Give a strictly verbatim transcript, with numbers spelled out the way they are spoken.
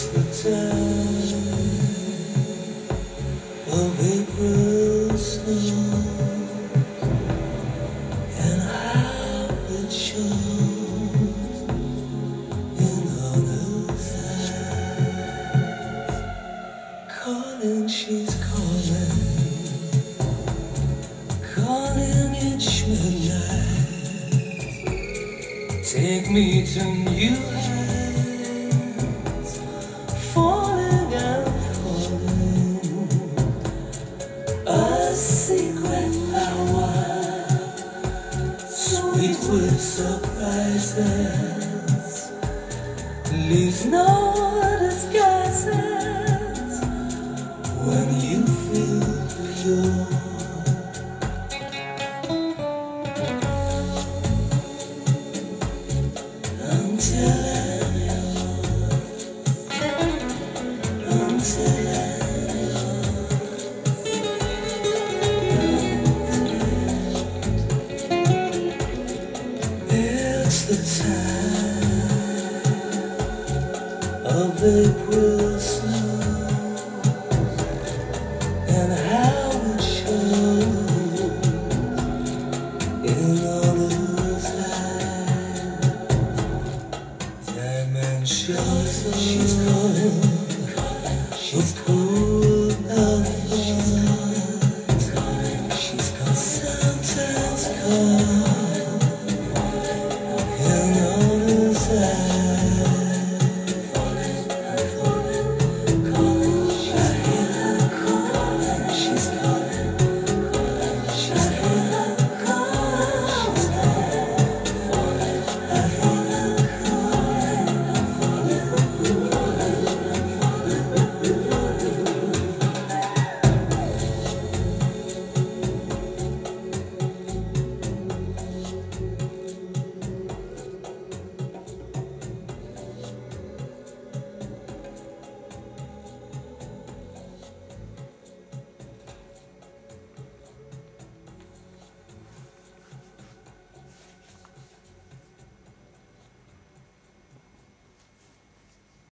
It's the time of April snow, and how it shows in others' eyes. Calling, she's calling, calling each midnight. Take me to new heights, falling and falling. A secret power, sweet with surprises, leaves no disguises when you feel pure. Until I'm yours, until I'm yours. It's the time of April snow, and how it shows in others' eyes. Dimensions, she's calling, she's calling.